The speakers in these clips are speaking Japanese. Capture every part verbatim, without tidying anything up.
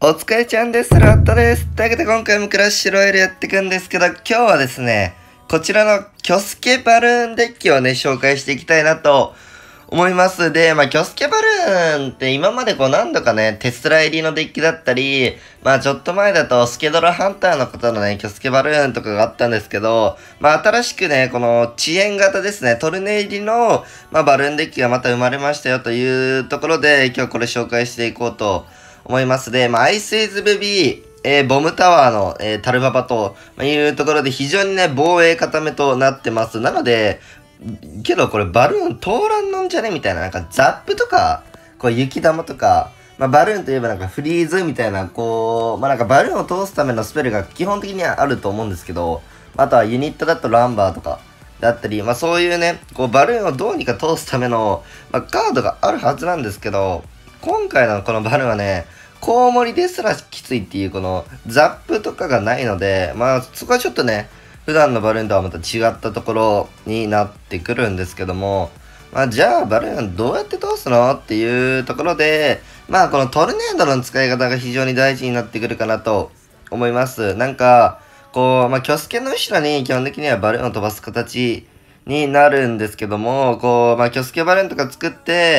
お疲れちゃんです。ラットです。というわけで今回もクラッシュロイヤルやっていくんですけど、今日はですね、こちらのキョスケバルーンデッキをね、紹介していきたいなと思います。で、まあ、キョスケバルーンって今までこう何度かね、テスラ入りのデッキだったり、まあちょっと前だとスケドラハンターの方のね、キョスケバルーンとかがあったんですけど、まあ新しくね、この遅延型ですね、トルネ入りの、まあバルーンデッキがまた生まれましたよというところで、今日これ紹介していこうと思いますで、まあアイスイズベビー、えー、ボムタワーの、えー、タルババというところで非常にね、防衛固めとなってます。なので、けどこれバルーン通らんのんじゃねみたいな、なんかザップとか、こう雪玉とか、まあバルーンといえばなんかフリーズみたいな、こう、まあなんかバルーンを通すためのスペルが基本的にはあると思うんですけど、あとはユニットだとランバーとか、だったり、まあそういうね、こうバルーンをどうにか通すための、まあカードがあるはずなんですけど、今回のこのバルーンはね、コウモリですらきついっていうこのザップとかがないので、まあそこはちょっとね、普段のバルーンとはまた違ったところになってくるんですけども、まあじゃあバルーンどうやって通すのっていうところで、まあこのトルネードの使い方が非常に大事になってくるかなと思います。なんか、こう、まあキョスケの後ろに基本的にはバルーンを飛ばす形になるんですけども、こう、まあ、キョスケバルーンとか作って、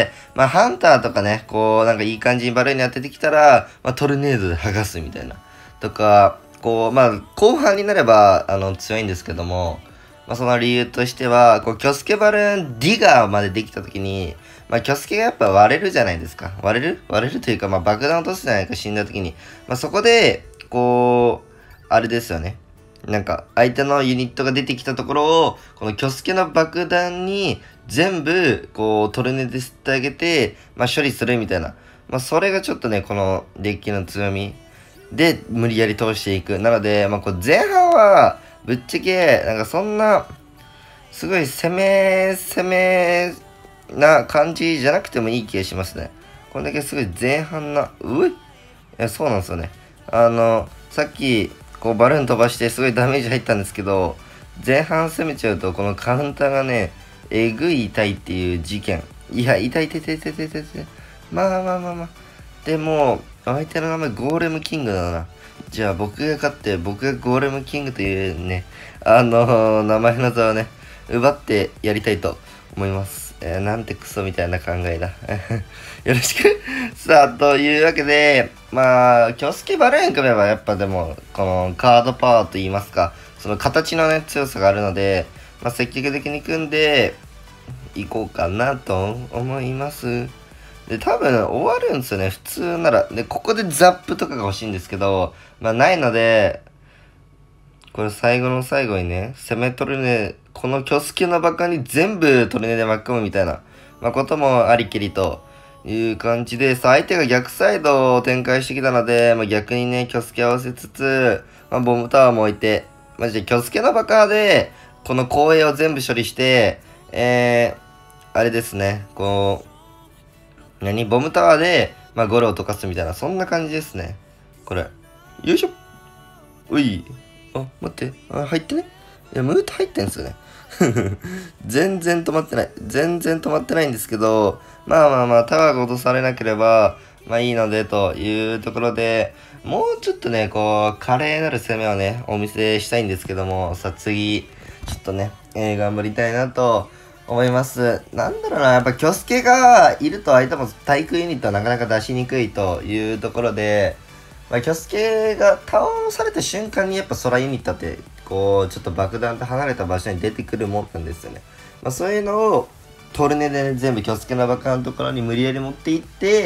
まあ、ハンターとかね、こう、なんかいい感じにバルーンに当ててきたら、まあ、トルネードで剥がすみたいな。とか、こう、まあ、後半になれば、あの、強いんですけども、まあ、その理由としては、こう、キョスケバルーンディガーまでできたときに、まあ、キョスケがやっぱ割れるじゃないですか。割れる割れるというか、まあ、爆弾落とすじゃないか、死んだときに。まあ、そこで、こう、あれですよね。なんか、相手のユニットが出てきたところを、このキョスケの爆弾に全部、こう、トルネで吸ってあげて、まあ、処理するみたいな。まあ、それがちょっとね、このデッキの強みで、無理やり通していく。なので、まあ、こう前半は、ぶっちゃけ、なんかそんな、すごい攻め、攻めな感じじゃなくてもいい気がしますね。これだけすごい前半な、ういいや、そうなんですよね。あの、さっき、こうバルーン飛ばしてすごいダメージ入ったんですけど、前半攻めちゃうとこのカウンターがね、えぐい痛いっていう事件。いや、痛い痛い痛い痛い痛い痛い痛い。まあまあまあまあ。でも、相手の名前ゴーレムキングだな。じゃあ僕が勝って僕がゴーレムキングというね、あのー、名前の座をね、奪ってやりたいと思います。えー、なんてクソみたいな考えだ。よろしく。さあ、というわけで、まあ、キョスケバルーン組めばやっぱでも、このカードパワーと言いますか、その形のね、強さがあるので、まあ、積極的に組んでいこうかなと思います。で、多分終わるんですよね、普通なら。で、ここでザップとかが欲しいんですけど、まあ、ないので、これ最後の最後にね、攻め取るね、このキョスケのバカに全部トルネで巻き込むみたいな、まあ、こともありきりという感じで、さあ相手が逆サイドを展開してきたので、まあ、逆にね、キョスケ合わせつつ、まあ、ボムタワーも置いて、マジでキョスケのバカで、この後衛を全部処理して、えー、あれですね、こう、何ボムタワーで、まあ、ゴロを溶かすみたいな、そんな感じですね。これ。よいしょ。うい。あ、待って。あ、入ってね。いや、ムート入ってんすよね。全然止まってない。全然止まってないんですけど、まあまあまあ、タワーが落とされなければ、まあいいので、というところで、もうちょっとね、こう、華麗なる攻めをね、お見せしたいんですけども、さあ次、ちょっとね、えー、頑張りたいなと思います。なんだろうな、やっぱ、キョスケがいると相手も対空ユニットはなかなか出しにくいというところで、まあ、キョスケが倒された瞬間にやっぱ空ユニットって、こう、ちょっと爆弾と離れた場所に出てくるもんなんですよね。まあ、そういうのを、トルネで、ね、全部キョスケの爆弾のところに無理やり持っていって、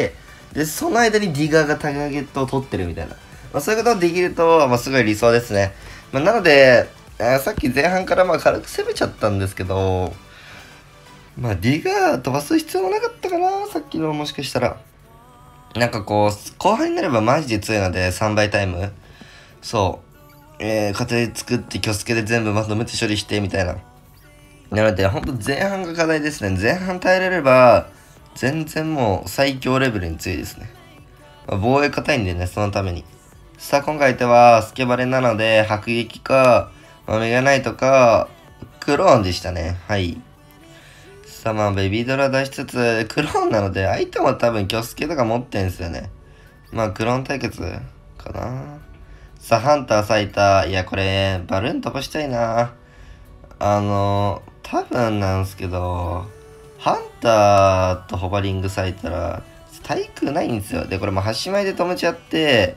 で、その間にディガーがターゲットを取ってるみたいな。まあ、そういうことができると、まあ、すごい理想ですね。まあ、なので、えー、さっき前半からまあ軽く攻めちゃったんですけど、まあ、ディガー飛ばす必要もなかったかな、さっきのもしかしたら。なんかこう、後半になればマジで強いので、さんばいタイム。そう。えー、家庭作って、キョスケで全部まとめて処理して、みたいな。なので、ほんと前半が課題ですね。前半耐えれれば、全然もう最強レベルに強いですね。まあ、防衛硬いんでね、そのために。さあ、今回相手は、スケバレなので、迫撃か、まあ、メガナイトか、クローンでしたね。はい。まあ、ベビードラ出しつつ、クローンなので、相手も多分キョスケとか持ってんすよね。 まあ、クローン対決かな。さあ、ハンター咲いた。いや、これ、バルーン飛ばしたいな。あの、多分なんすけど、ハンターとホバリング咲いたら、対空ないんですよ。で、これもう端前で止めちゃって、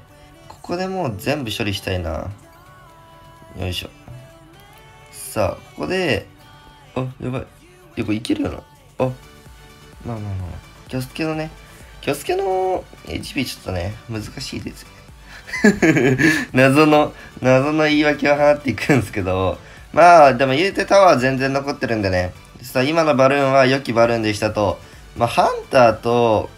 ここでもう全部処理したいな。よいしょ。さあ、ここで、あ、やばい。いや、これいけるよな。あ、まあまあまあ。キョスケのね、キョスケの エイチピー ちょっとね、難しいですよね。謎の、謎の言い訳を放っていくんですけど、まあ、でも言うてタワー全然残ってるんでね。さあ、今のバルーンは良きバルーンでしたと。まあ、ハンターと、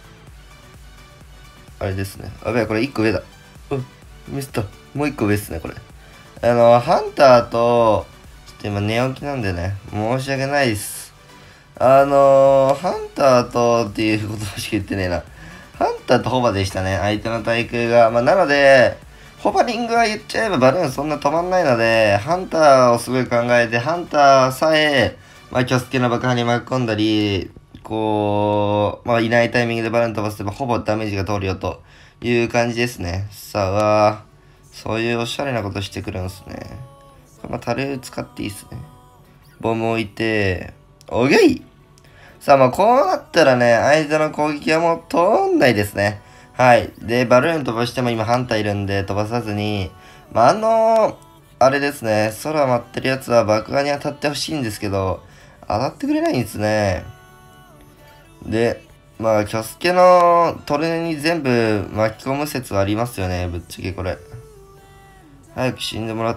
あれですね。あべえ、これいっこ上だ。うん、ミスった。もういっこ上ですね、これ。あの、ハンターと、ちょっと今寝起きなんでね、申し訳ないです。あのハンターとっていうことしか言ってねえな。ハンターとホバでしたね、相手の対空が。まあ、なので、ホバリングは言っちゃえばバルーンそんな止まんないので、ハンターをすごい考えて、ハンターさえ、まあ、キョスケの爆破に巻き込んだり、こう、まあ、いないタイミングでバルーン飛ばせばほぼダメージが通るよという感じですね。さあ、そういうおしゃれなことしてくるんですね。これまあ、タレ使っていいっすね。ボム置いて、オッケー。さあ、まあ、こうなったらね、相手の攻撃はもう通んないですね。はい。で、バルーン飛ばしても今ハンターいるんで飛ばさずに、まあ、あのー、あれですね、空待ってるやつは爆破に当たってほしいんですけど、当たってくれないんですね。で、まあ、キョスケのトルネに全部巻き込む説はありますよね、ぶっちゃけこれ。早く死んでもらって、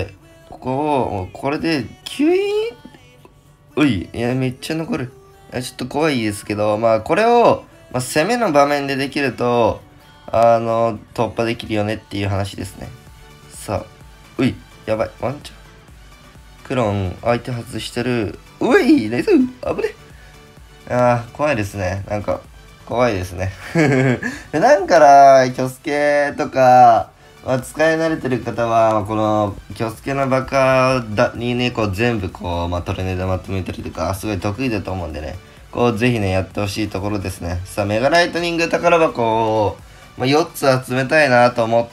ここを、これで、キュイーンうい、いや、めっちゃ残る。いや、ちょっと怖いですけど、まあ、これを、まあ、攻めの場面でできると、あの、突破できるよねっていう話ですね。さあ、うい、やばい、ワンチャン。クローン、相手外してる。うい、ナイス、危ね。ああ、怖いですね。なんか、怖いですね。でなんから、キョスケとか、まあ、使い慣れてる方は、まあ、この、キョスケのバカだにね、こう全部こう、まあ、トレネでまとめたりとか、すごい得意だと思うんでね、こう、ぜひね、やってほしいところですね。さあ、メガライトニング宝箱を、まあ、よっつ集めたいなと思って、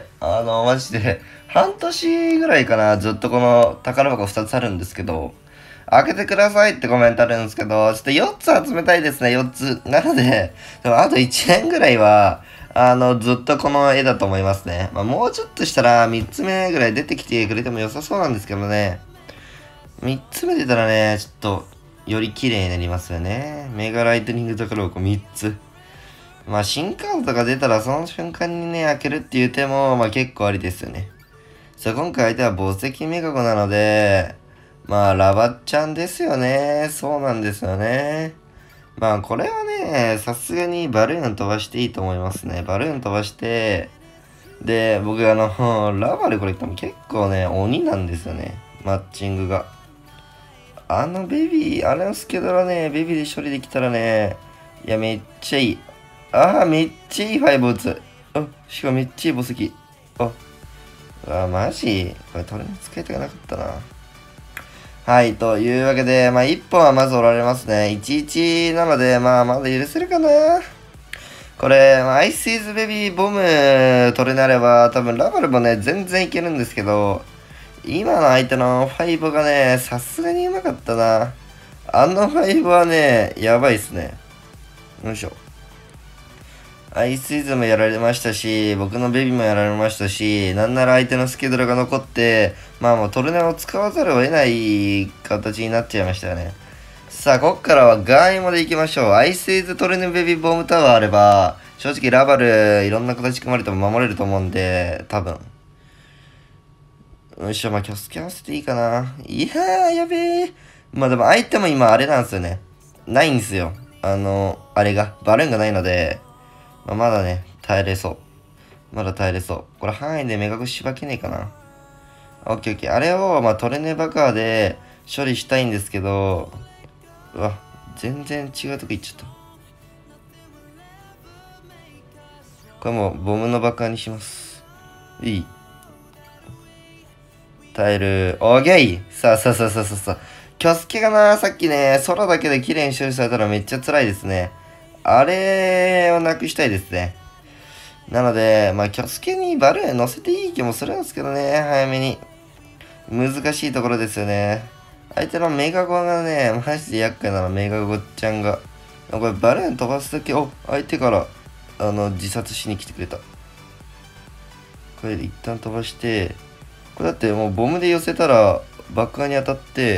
あの、マジで、半年ぐらいかな、ずっとこの宝箱ふたつあるんですけど、開けてくださいってコメントあるんですけど、ちょっとよっつ集めたいですね、よっつ。なので、でもあといちねんぐらいは、あの、ずっとこの絵だと思いますね。まあ、もうちょっとしたらみっつめぐらい出てきてくれても良さそうなんですけどね。みっつめ出たらね、ちょっと、より綺麗になりますよね。メガライトニング宝箱みっつ。まあ、新カードとか出たらその瞬間にね、開けるっていう手も、まあ結構ありですよね。さあ、今回相手は宝石メガゴなので、まあ、ラバッちゃんですよね。そうなんですよね。まあ、これはね、さすがにバルーン飛ばしていいと思いますね。バルーン飛ばして、で、僕あの、ラバルこれ言っても結構ね、鬼なんですよね。マッチングが。あのベビー、あれのスケドラね、ベビーで処理できたらね、いや、めっちゃいい。ああ、めっちゃいいファイブ打つ。あ、しかもめっちゃいい宝石。あ、あ、マジこれ取りに使いたくなかったな。はい、というわけで、まあ、いっぽんはまずおられますね。いちいちなので、まあ、まだ許せるかな。これ、まあ、アイスイズベビーボム取れなれば、多分ラバルもね、全然いけるんですけど、今の相手のファイブがね、さすがにうまかったな。あのファイブはね、やばいっすね。よいしょ。アイスイズもやられましたし、僕のベビーもやられましたし、なんなら相手のスケドラが残って、まあもうトルネを使わざるを得ない形になっちゃいましたよね。さあ、こっからはガーイモで行きましょう。アイスイズトルネベビーボムタワーあれば、正直ラバルいろんな形組まれても守れると思うんで、多分。よいしょ、まあキョスキ合わせていいかな。いやー、やべえ。まあでも相手も今あれなんですよね。ないんですよ。あの、あれが、バルーンがないので、まあ、まだね、耐えれそう。まだ耐えれそう。これ範囲で目隠ししばけねえかな。オッケーオッケー。あれを、まあ、トレネバカーで処理したいんですけど、うわ、全然違うとこ行っちゃった。これもう、ボムの爆破にします。いい。耐える。オッケーさあさあさあさあさあ。キョスケがな、さっきね、空だけで綺麗に処理されたらめっちゃ辛いですね。あれをなくしたいですね。 なので、まあ、キョスケにバルーン乗せていい気もするんですけどね、早めに。難しいところですよね。相手のメガゴがね、マジで厄介なの、メガゴちゃんが。これ、バルーン飛ばすとき、お、相手から、あの、自殺しに来てくれた。これ、一旦飛ばして、これだってもうボムで寄せたら、爆破に当たって、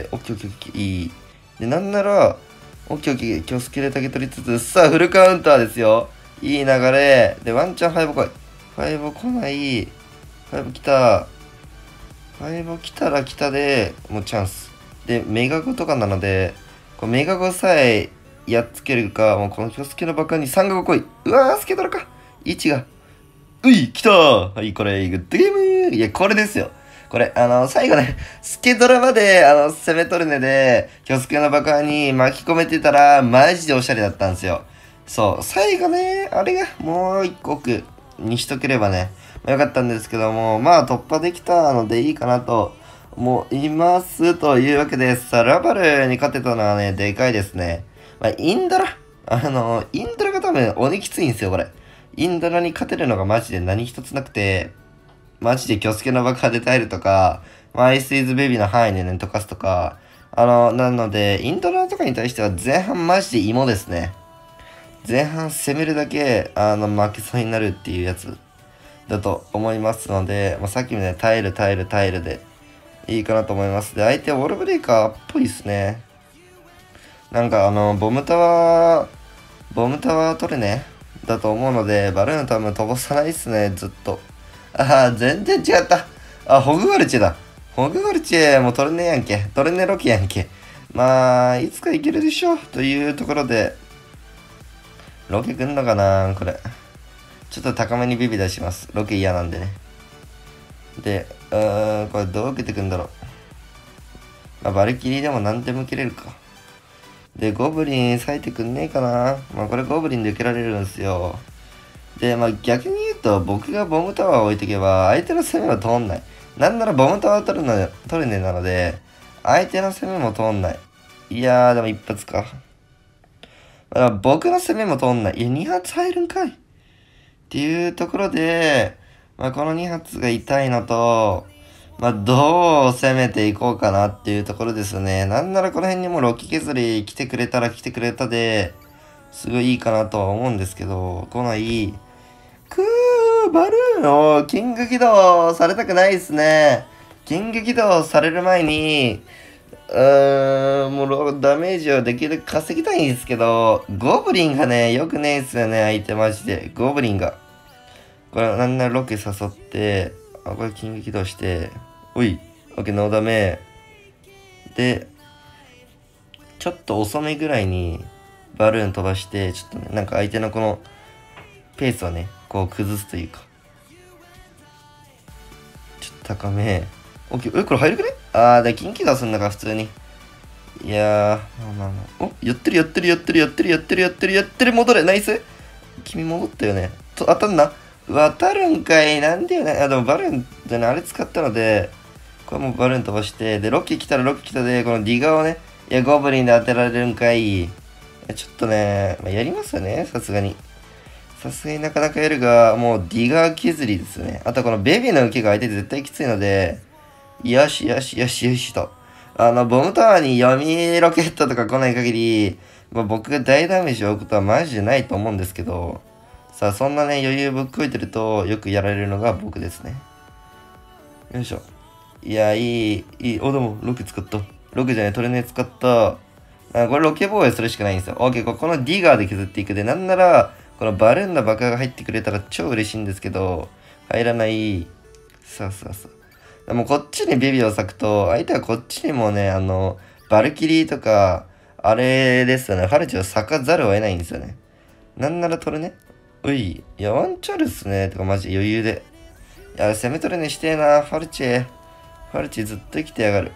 オッケーオッケーオッケー、いい。で、なんなら、オッケーオッケー、キョスケで竹取りつつ、さあ、フルカウンターですよ。いい流れ。で、ワンチャンファイブ来い。ファイブ来ない。ファイブ来た。ファイブ来たら来たで、もうチャンス。で、メガゴとかなので、こうメガゴさえやっつけるか、もうこのキョスケの爆破にさんがご来い。うわー、スケドラか。いちが。うい、来たー。はい、これ、グッドゲーム。いや、これですよ。これ、あの、最後ね、スケドラまで、あの、攻め取るねで、キョスケの爆破に巻き込めてたら、マジでおしゃれだったんですよ。そう、最後ね、あれがもう一個奥にしとければね、まあ、よかったんですけども、まあ突破できたのでいいかなと思いますというわけで、さ、ラバルに勝てたのはね、でかいですね。まあ、インドラ、あの、インドラが多分鬼きついんですよ、これ。インドラに勝てるのがマジで何一つなくて、マジでキョスケの爆破で耐えるとか、まあ、アイスイズベビーの範囲でね、溶かすとか、あの、なので、インドラとかに対しては前半マジで芋ですね。前半攻めるだけ、あの、負けそうになるっていうやつだと思いますので、まあ、さっきみたいに耐える耐える耐えるでいいかなと思います。で、相手はウォールブレイカーっぽいですね。なんかあの、ボムタワー、ボムタワー取るね。だと思うので、バルーン多分飛ばさないっすね、ずっと。ああ、全然違った。あ、ホグワルチェだ。ホグワルチェもう取れねえやんけ。取れねえロケやんけ。まあ、いつかいけるでしょう。というところで、ロケ来んのかなこれ。ちょっと高めにビビ出します。ロケ嫌なんでね。で、うーん、これどう受けてくんだろう。まあ、バルキリーでも何でも受けれるか。で、ゴブリン割いてくんねえかな。まあ、これゴブリンで受けられるんですよ。で、まあ、逆に言うと、僕がボムタワーを置いとけば、相手の攻めは通んない。なんならボムタワー取るの、取るねなので、相手の攻めも通んない。いやー、でも一発か。だから僕の攻めも通んない。いや、二発入るんかい。っていうところで、まあ、このに発が痛いのと、まあ、どう攻めていこうかなっていうところですね。なんならこの辺にもロキ削り来てくれたら来てくれたで、すごいいいかなとは思うんですけど、来ない。くー、バルーンをキング起動されたくないですね。キング起動される前に、うーん、もうダメージをできるだけ稼ぎたいんですけど、ゴブリンがね、よくねえっすよね、相手マジで。ゴブリンが。これ、なんならロケ誘って、あ、これ、キング起動して、おい、オッケー、ノーダメ。で、ちょっと遅めぐらいに、バルーン飛ばして、ちょっとね、なんか相手のこの、ペースをね、こう崩すというか。ちょっと高め。オッケー、え、これ入るくねあー、で、キング起動すんだから、普通に。いやー、まあまあまあ。お、やってるやってるやってるやってるやってるやってるやってる、戻れ、ナイス。君戻ったよね。と、当たんな。当るんかい。なんでよね。あ、でもバルーンでね、あれ使ったので、これもバルーン飛ばして、で、ロッキー来たらロッキー来たで、このディガーをね、いや、ゴブリンで当てられるんかい。ちょっとね、まあ、やりますよね、さすがに。さすがになかなかやるが、もうディガー削りですよね。あとこのベビーの受けが相手絶対きついので、よしよしよしよしと。あの、ボムタワーに読みロケットとか来ない限り、まあ、僕が大ダメージを置くことはマジでないと思うんですけど、さあ、そんなね、余裕ぶっこいてると、よくやられるのが僕ですね。よいしょ。いや、いい、いい。お、でも、ロケ使った。ロケじゃない、トレネ使った。あ、これロケ防衛するしかないんですよ。オッケー、このディガーで削っていくで、なんなら、このバルーンの爆破が入ってくれたら超嬉しいんですけど、入らない。さあさあさあ。でもこっちにベビーを割くと、相手はこっちにもね、あの、バルキリーとか、あれですよね、ファルチを割かざるを得ないんですよね。なんなら取るね。うい、いや、ワンチャンあるっすね。てか、マジ余裕で。いや、攻め取れねしてえな、ファルチェ。ファルチェずっと生きてやがる。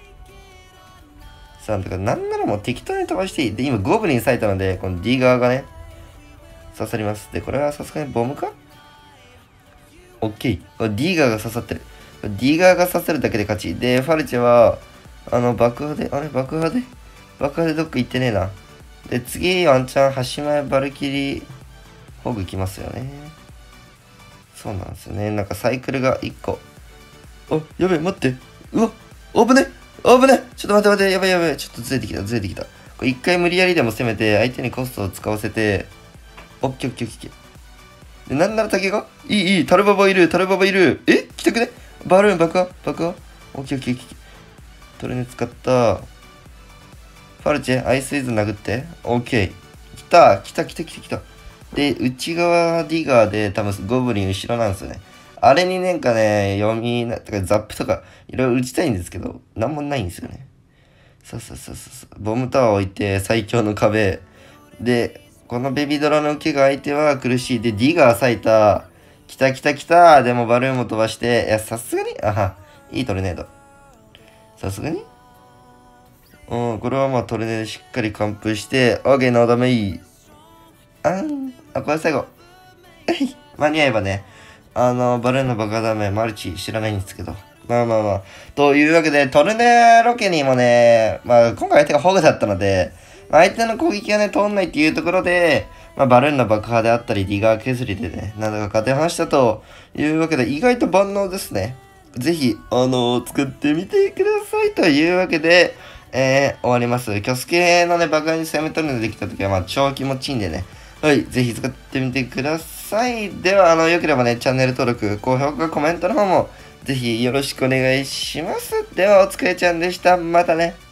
さあ、てか、なんならもう適当に飛ばしていい。で、今、ゴブリン割いたので、この D 側がね、刺さります。で、これはさすがにボムかオッケー。D 側が刺さってる。D 側が刺さるだけで勝ち。で、ファルチェは、あの、爆破で、あれ爆破で爆破でどっか行ってねえな。で、次、ワンチャン、端前バルキリー、ホグ来ますよね。 そうなんですよね。なんかサイクルがいっこ。あ、やべえ、待って。うわ、危ね危ねちょっと待って待って、やばいやばい。ちょっとずれてきた、ずれてきた。これ一回無理やりでも攻めて、相手にコストを使わせて、オッケーオッケーオッケー。で、なんなら竹がいいいい、タルババいる、タルババいる。え来たくねバルーン爆破爆破オッケーオッケーオッケー。トルネ使った。ファルチェ、アイスイズ殴って。オッケー。来た来た来た来た来た。で、内側ディガーで多分ゴブリン後ろなんですよね。あれになんかね、読みな、とかザップとかいろいろ打ちたいんですけど、なんもないんですよね。そうそうそうそう。ボムタワー置いて最強の壁。で、このベビドラの受けが相手は苦しい。で、ディガー咲いた。来た来た来た。でもバルーンも飛ばして。いや、さすがに、あは、いいトルネード。さすがにうん、これはまあトルネードしっかり完封して、オーケー、ノーダメいい。あん、あ、これ最後。間に合えばね、あの、バルーンのバカダメ、マルチ知らないんですけど。まあまあまあ。というわけで、トルネロケにもね、まあ今回相手がホグだったので、まあ、相手の攻撃がね、通んないっていうところで、まあバルーンの爆破であったり、ディガー削りでね、なんだか勝てましたというわけで、意外と万能ですね。ぜひ、あのー、作ってみてくださいというわけで、えー、終わります。キョスケのね、爆破に攻め取るのできたときは、まあ超気持ちいいんでね。はい、ぜひ使ってみてください。では、あの、良ければね、チャンネル登録、高評価、コメントの方も、ぜひよろしくお願いします。では、おつかいちゃんでした。またね。